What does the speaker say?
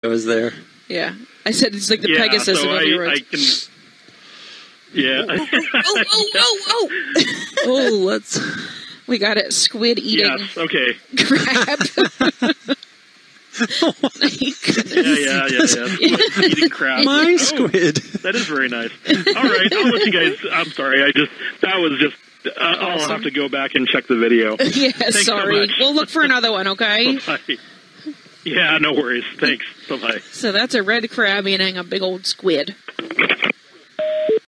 was there. Yeah. I said it's like the Pegasus of Okie roads. I can... Yeah. Oh, let's... We got it. Squid eating. Yes, okay. Crab. Yeah. Squid eating crab. My squid. That is very nice. All right, I'll let you guys... I'm sorry, that was just... I'll have to go back and check the video. Yeah, Thanks sorry. So we'll look for another one, okay? Bye-bye. Yeah, no worries. Thanks. Bye-bye. So that's a red crab eating a big old squid.